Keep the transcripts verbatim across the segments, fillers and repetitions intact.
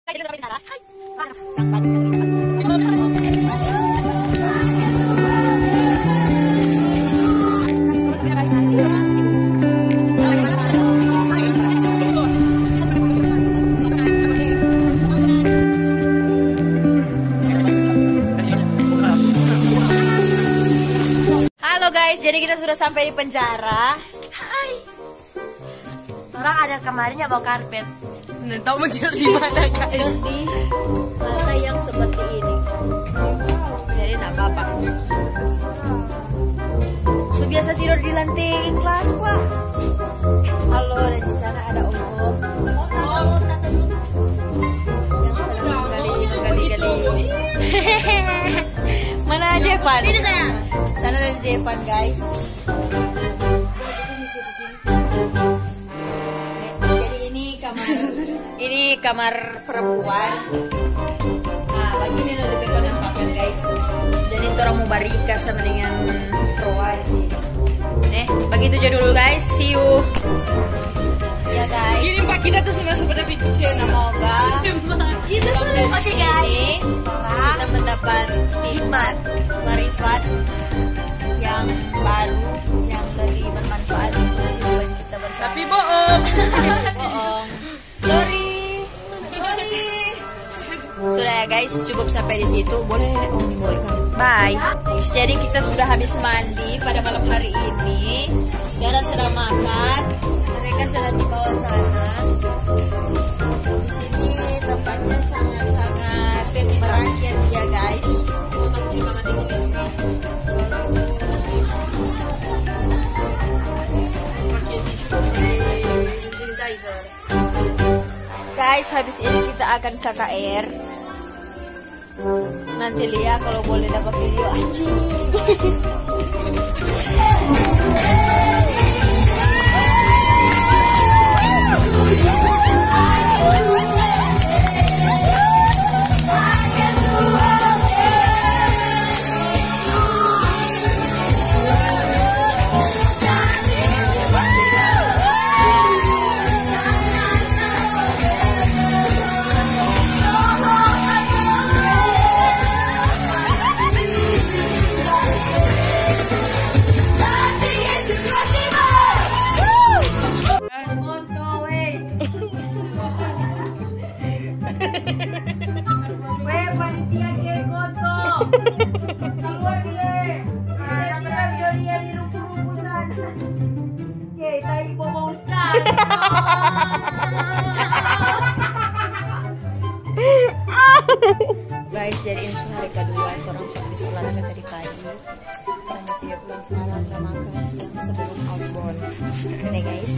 Halo guys, jadi kita sudah sampai di penjara. Hai. Orang ada kemarinnya bawa karpet. Nggak tahu mencari di mana guys. Di mana yang seperti ini. Jadi nak bapak. So, biasa tidur di lantai kelas pak. Halo, dan di sana ada om-om. Om, tante dulu. Yang sedang menggali-gali. Mana Jevan? Sini sayang. Sana ada Jevan guys. Jadi ini kamar, ini kamar perempuan. Nah, lagi ini ada Jevan dan Papan guys. Jadi itu orang mau barika sama dengan perempuan sih. Nih, begitu aja dulu guys. See you. Ya guys. Kirim pak kita tuh sebenarnya seperti pintu channel. Semoga itu dari sini kita mendapat hikmat, marifat yang baru, yang lebih bermanfaat untuk kehidupan kita bersama. Tapi bohong. Bohong. Sorry. Sorry. Sudah ya guys, cukup sampai di situ. Boleh, oh ini boleh kan? Bye. Guys, jadi kita sudah habis mandi pada malam hari ini. Sekarang sedang makan. Mereka sedang di bawah sana. Di sini tempatnya sangat-sangat merakyat ya guys. Guys, habis ini kita akan K K R. Nanti lihat kalau boleh dapat video anjing. Keluar dia. Kita dia di rumput-rumput sana. Ye, tadi bobo ustaz. Guys, jadi ini hari kedua itu orang sudah bisa olahraga tadi pagi. Orang mau tidur pulang semalam gak makan siang sebelum outbound. Ini guys.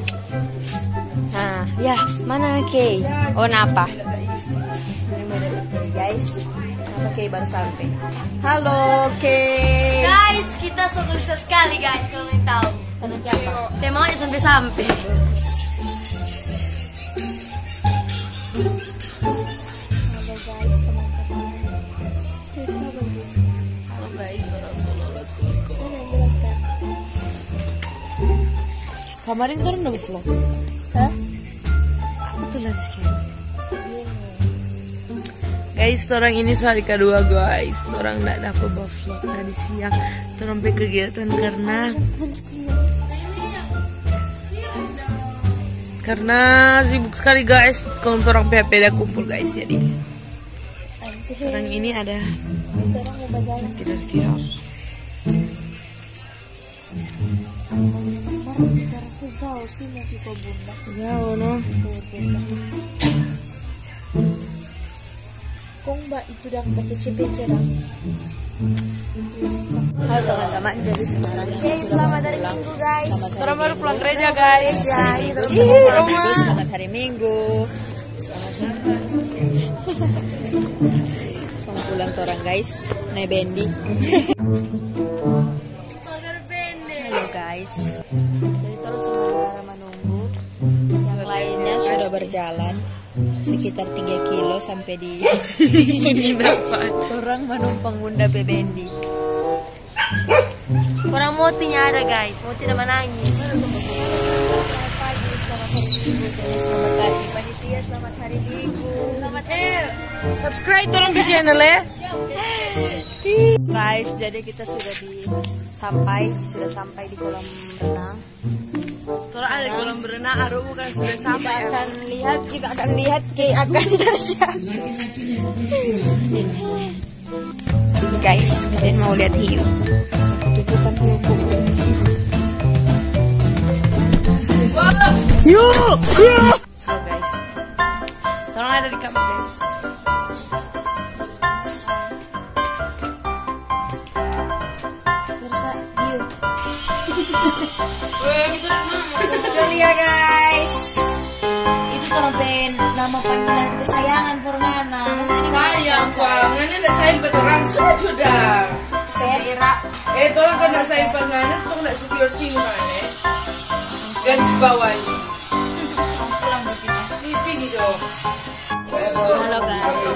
Nah, ya mana Kay? Oh, napa? Ini mau dapat Kay guys. Napa Kay baru sampai? Halo Kay. Guys, kita sukses sekali guys kalau mau tahu. Nanti apa? Temanya sampai-sampai. Kemarin kan udah vlog. Hah? Betul lah sekian. Guys, orang ini hari kedua guys. Orang nggak dapat vlog tadi siang. Orang sampai kegiatan karena karena sibuk sekali guys. Kalau orang P H P dah kumpul guys, jadi orang ini ada tidur tidur. Jauh sih nanti kau bunda. Jauh no. Kong mbak itu dah pakai C P C dah. Halo teman-teman, jadi sekarang Oke, selamat hari Minggu guys. Orang baru pulang gereja guys. Ya, itu Selamat Minggu, selamat hari Minggu. Sama-sama. Selamat pulang orang guys. Naik bendi. Halo guys. Jadi terus sementara menunggu. Yang lainnya sudah berjalan sekitar tiga kilo sampai di penginapan. Orang menumpang bunda bebendi. Orang motinya ada guys, moti udah menangis. Selamat pagi, selamat hari Minggu. Jadi selamat pagi panitia, selamat hari Minggu. Selamat Subscribe tolong di channel ya. Guys, jadi kita sudah di sampai sudah sampai di kolam renang. Kalau ada kolam berenang, Aru bukan sudah sampai. Kita akan lihat, kita akan lihat ke akan terjadi. Guys, kalian mau lihat hiu? Tunjukkan hiuku. Hiu, hiu. So guys, tolong ada di kamar guys. Mirsa, hiu. Joli ya guys. Itu kalau pengen nama panggilan kesayangan Formana. Sayang banget, ini ada sayang beneran sudah sudah. Saya kira. Eh, tolong kan nak sayang banget, tolong nak setir singan eh. Garis bawahnya. Pulang buat kita. Ini pini dong. Halo guys.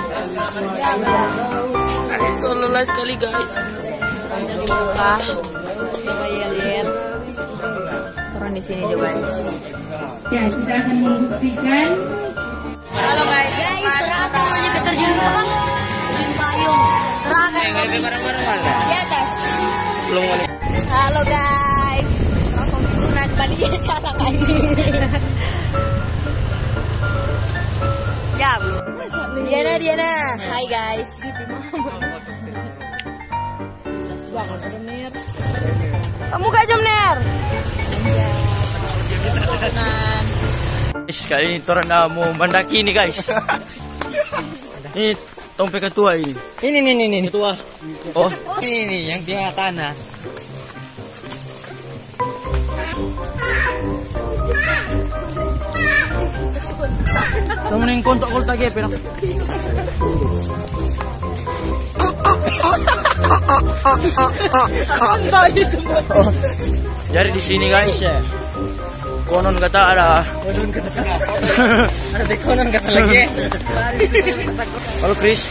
Ada solo lah sekali guys. Dibuka. Coba ya lihat. Turun di sini deh guys. Ya, kita akan membuktikan. Halo guys. Guys, ternyata kita terjun apa? Terjun payung. Serahkan di atas. Belum ada. Halo guys. Langsung turunan Bali ya jalan anjing. Ya. Diana Diana. Hai guys. Kamu gak jam ner? Guys, kali ini orang dah mau mendaki nih guys. Ini tompe ketua ini. Ini nih nih nih ketua. Oh, ini nih yang di tanah. Kamu nih kontak kontak ya perang. Jadi di sini guys ya. Konon kata ada. Konon kata. Ada konon kata lagi. Halo Chris.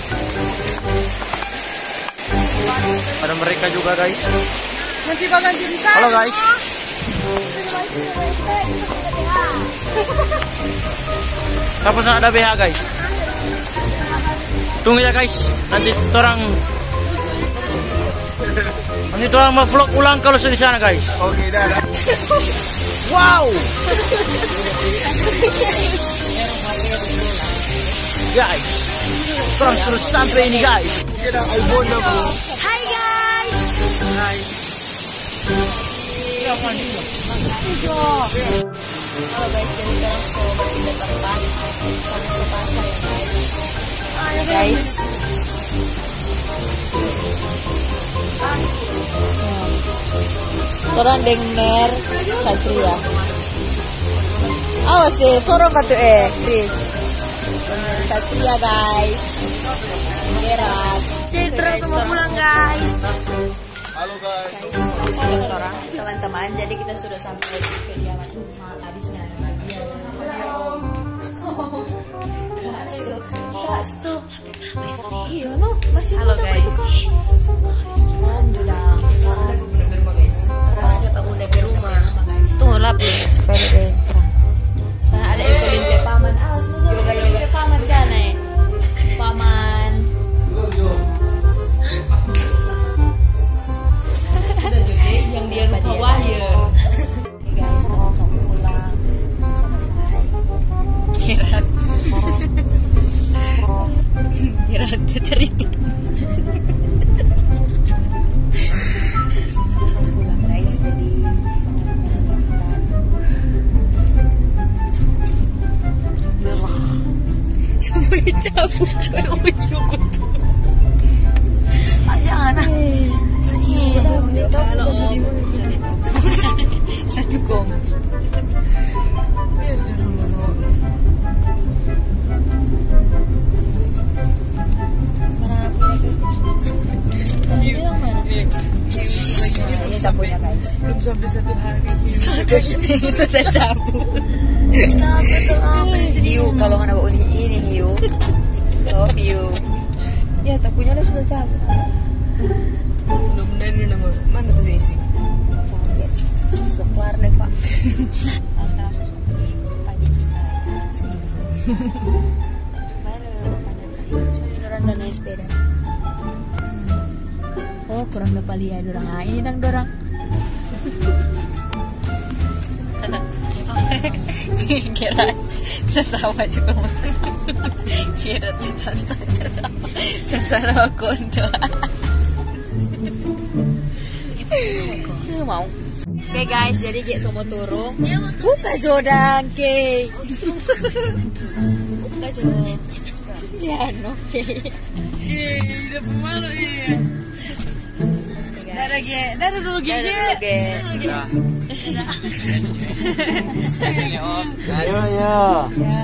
Ada mereka juga guys. Nanti bakal jadi saya. Halo guys. Siapa sana ada B H guys? Tunggu ya guys. Nanti orang Nanti orang mau vlog ulang kalau sudah di sana guys. Oke, dah. Wow. Guys, orang sudah sampai ini guys. Hai guys. Hai. Halo guys, jadi kita langsung berpindah tempat. Kita masuk pasar ya guys. Ayo guys. Orang denger Satria. Awas sih, sorong katu eh, Chris. Satria guys. Gerak. Jadi terus semua pulang guys. Halo guys. Guys, orang teman-teman, jadi kita sudah sampai di kediaman rumah abisnya. Gas tuh, gas tuh. Iya no, masih Halo guys. Om sudah. Karena ada pengguna di rumah. Tuh lap very terang. Sana ada Evelyn P. Paman. Ah, semua Evelyn P. Paman sana ya. Paman. Sudah juga yang dia bawah ya. Oke guys, kita langsung pulang. Selesai. Kirat. Kirat cerita. Langsung pulang guys, jadi semua cabut coy ujung ayah anak kalau satu kom ini cabutnya guys Belum sampai satu hari. sudah cabut hiu kalau nggak bawa ini ini hiu oh hiu ya tak punya lo sudah cabut Mudah-mudahan ini nama mana tuh sih? Sekelar deh pak langsung langsung sampai pagi saya supaya lebih panjang sepeda. Oh, kurang dapat lihat dorang. Ah, ini dang dorang. Kira tertawa juga. Kira tertawa. Sasana konto. Mau. Oke guys, jadi Ge semua turun. Buka jodang ke. Buka jodang. Ya, oke. Iya, udah pemalu ya. Dadah Ge, dadah dulu Ge. Dadah Ge. Ayo ya. Ya.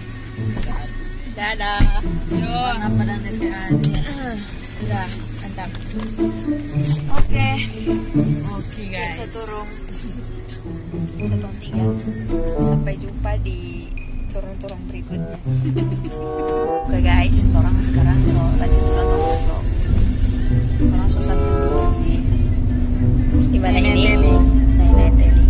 Dadah. Yo, apa dan sekarang? Sudah, mantap. Oke. Oke guys. Saya turun. Satu tiga. Sampai jumpa di turun-turun berikutnya. Oke guys, orang sekarang so lanjut nonton. Orang susah di di mana ini? Nenek tadi.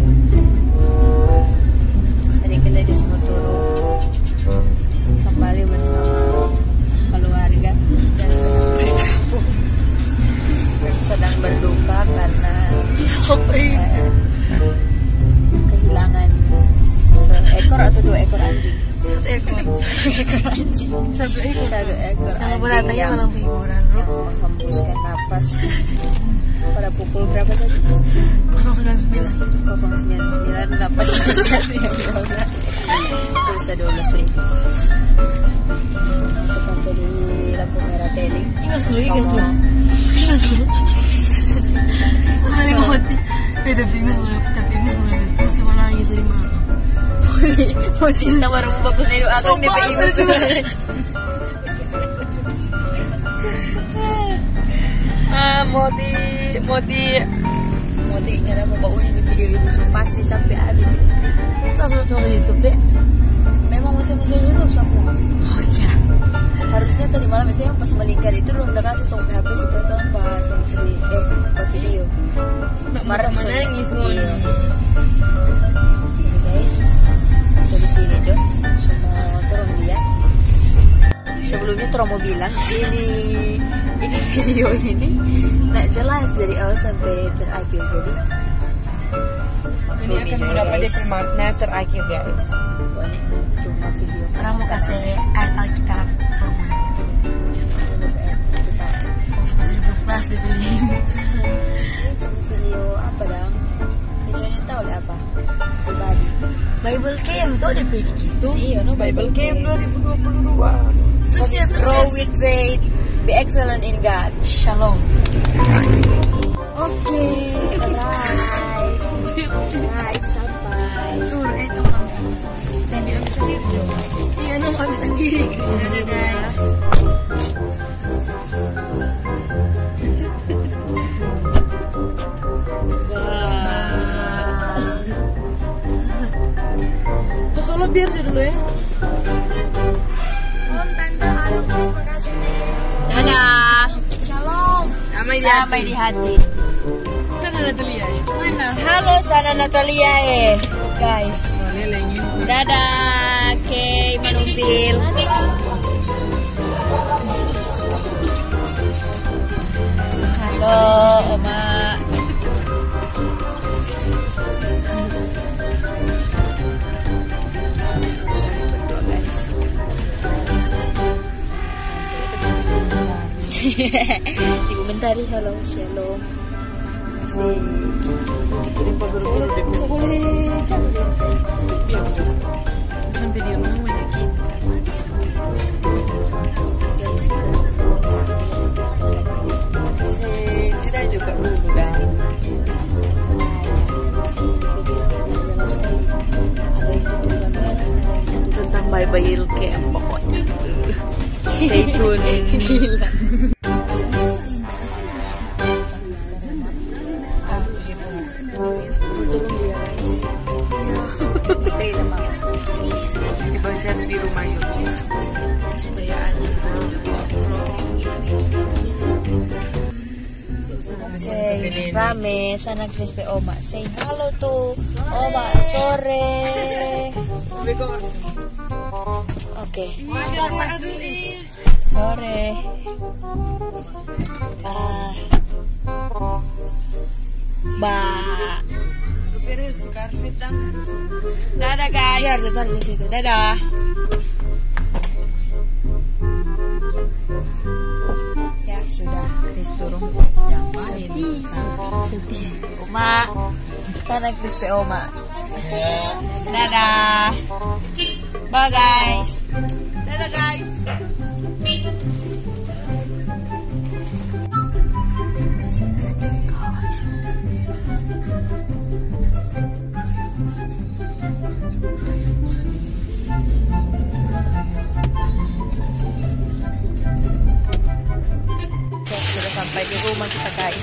Tadi kita di semua turun kembali bersama keluarga dan berkabung. Sedang berduka karena eh, kehilangan seekor atau dua ekor anjing. Satu ekor. Ekor anjing. Satu ekor. Satu ekor Kalau anjing beratanya yang, malam hiburan yang menghembuskan nafas pada pukul berapa tadi? nol sembilan sembilan. nol sembilan sembilan delapan dua belas bisa dua belas ribu. Sampai di lampu merah tadi. Ingat dulu, ingat dulu. Ingat dulu. Kemarin mati. Beda pingus mulai, tapi pingus mulai terus sama nangis dari mana? Mau cinta baru mau bagus hidup akan D P I sebenarnya. Ah, Moti, Moti. Moti karena mau baunya di video itu so, pasti sampai habis. Kasih cuma di YouTube deh. Memang masih masuk YouTube semua. Oh iya. Harusnya tadi malam itu yang pas melingkar itu udah udah kasih tong H P supaya orang bahas yang seri eh buat video. Marah menangis semua. Iya. Jadi guys, dari sini tuh semua turun dia. Sebelumnya Toro mau bilang ini ini video ini nggak jelas dari awal sampai terakhir, jadi Ini akan mendapat makna terakhir guys. banyak cuma video. Orang mau kasih ayat Alkitab. Masih berkelas dibeli. Ini cuma video apa dong? Video ini tahu deh apa? Pribadi. Bible Camp tuh ada kayak gitu. Iya, no Bible Camp dua ribu dua puluh dua. Sukses, Grow sukses. with faith, be excellent in God. Shalom. Oke, arrive, arrive sampai. Tuh, itu kamu. Dan dia bisa diri. Iya, no, nggak bisa diri. Dadah guys. Ke Solo biar sih dulu ya. Om, Tante Arum, terima kasih nih. Dadah. Shalom. Damai di Sampai di hati. Sana Natalia ya. Mana? Halo, sana Natalia eh, guys. Boleh lagi. Dadah, Kay Manupil. Halo, Oma. Dikomentari halo shalom. Masih dikirim ke grup itu. So boleh chat deh. Iya, betul. Sampai di rumah banyak gitu. Saya juga dulu dan tentang Bible Camp pokoknya gitu. Stay tune. Dibaca di rumah yuk supaya ada Hey, rame sana Krispe Oma. Say halo tuh. Oma, sore. Oke. sore. Ah. Ba. Beres karpet dong. Dadah guys. Biar ditaruh di situ. Dadah. Ya sudah, Chris turun. Yang main. Sepi. Oma. Sana Chris pe Oma. Dadah. Bye guys. Dadah guys. Oke, sudah sampai di rumah kita guys.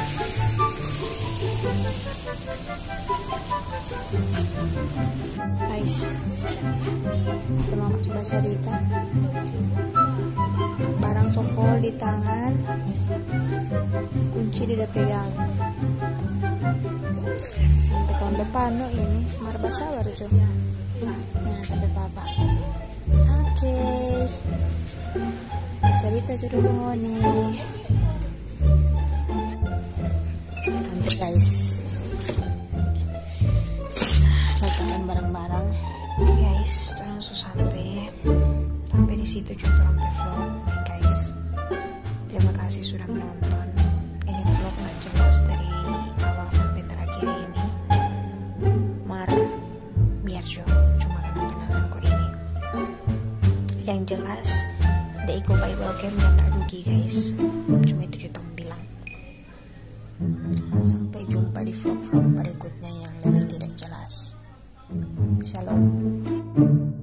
Guys, kita mau coba cerita. Barang sokol di tangan, kunci tidak pegang. Sampai tahun depan no ini, marba sabar coba. Nah, sampai papa. Oke. Cerita sudah mau nih. Sampai guys. Letakkan barang-barang. Guys, terus langsung sampai. Sampai di situ juga sampai vlog, nih guys. Terima kasih sudah menonton. Ini vlog nggak jelas dari awal sampai terakhir ini. Mar, biar jo, cuma kenang-kenangan kok ini. Yang jelas, Deiko Bible Camp yang gak rugi guys. Cuma itu juga bilang. Sampai jumpa di vlog-vlog berikutnya yang lebih tidak jelas. Shalom.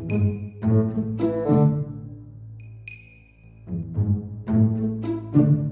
Thank you.